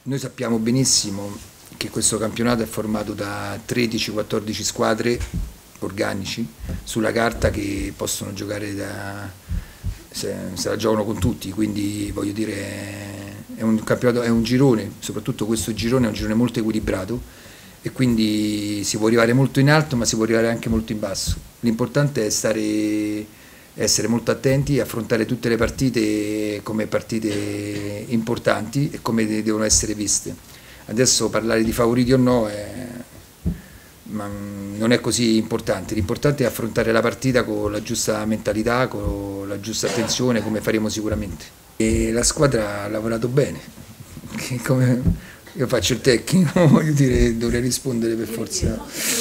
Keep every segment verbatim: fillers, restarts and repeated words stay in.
Noi sappiamo benissimo che questo campionato è formato da tredici quattordici squadre organici sulla carta che possono giocare da, se, se la giocano con tutti, quindi voglio dire è un campionato, è un girone, soprattutto questo girone è un girone molto equilibrato e quindi si può arrivare molto in alto ma si può arrivare anche molto in basso. L'importante è stare, essere molto attenti e affrontare tutte le partite come partite importanti e come devono essere viste. Adesso parlare di favoriti o no è, ma non è così importante, l'importante è affrontare la partita con la giusta mentalità, con la giusta attenzione, come faremo sicuramente. E la squadra ha lavorato bene, che come io faccio il tecnico, voglio dire, dovrei rispondere per forza.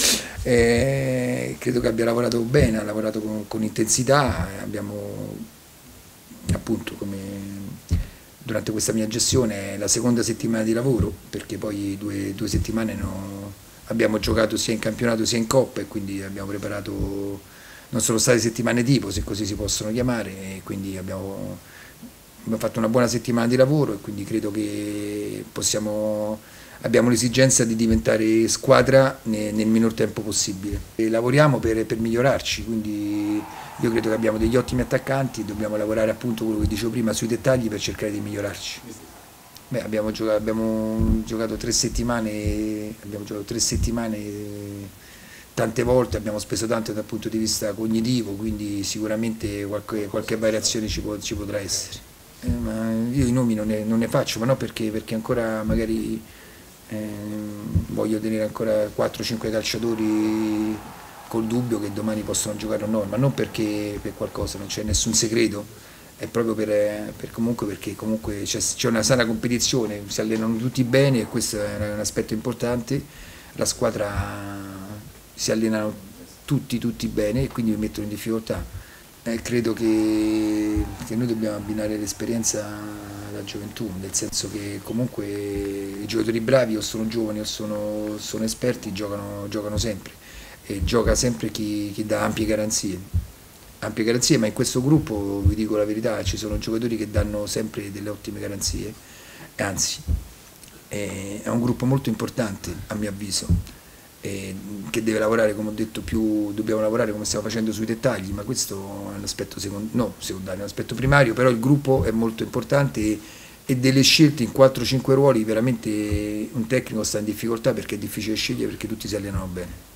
E credo che abbia lavorato bene, ha lavorato con, con intensità, abbiamo appunto come durante questa mia gestione è la seconda settimana di lavoro, perché poi due, due settimane no, abbiamo giocato sia in campionato sia in coppa e quindi abbiamo preparato, non sono state settimane tipo se così si possono chiamare, e quindi abbiamo, abbiamo fatto una buona settimana di lavoro e quindi credo che possiamo, abbiamo l'esigenza di diventare squadra nel, nel minor tempo possibile. E lavoriamo per, per migliorarci, quindi io credo che abbiamo degli ottimi attaccanti, dobbiamo lavorare appunto quello che dicevo prima sui dettagli per cercare di migliorarci. Beh, abbiamo, giocato, abbiamo giocato tre settimane, abbiamo giocato tre settimane tante volte, abbiamo speso tanto dal punto di vista cognitivo, quindi sicuramente qualche, qualche variazione ci, può, ci potrà essere. Eh, ma io i nomi non ne, non ne faccio, ma non perché, perché ancora magari eh, voglio tenere ancora quattro cinque calciatori col dubbio che domani possono giocare o no, ma non perché per qualcosa, non c'è nessun segreto, è proprio per, per comunque perché comunque c'è una sana competizione, si allenano tutti bene e questo è un aspetto importante, la squadra si allenano tutti tutti bene e quindi mi mettono in difficoltà. Eh, credo che, che noi dobbiamo abbinare l'esperienza alla gioventù, nel senso che comunque i giocatori bravi o sono giovani o sono, sono esperti giocano, giocano sempre e gioca sempre chi, chi dà ampie garanzie. Ampie garanzie, ma in questo gruppo, vi dico la verità, ci sono giocatori che danno sempre delle ottime garanzie, anzi è un gruppo molto importante a mio avviso, che deve lavorare, come ho detto, più dobbiamo lavorare come stiamo facendo sui dettagli, ma questo è un aspetto secondario, no, secondario, è un aspetto primario, però il gruppo è molto importante e, e delle scelte in quattro cinque ruoli veramente un tecnico sta in difficoltà perché è difficile scegliere perché tutti si allenano bene.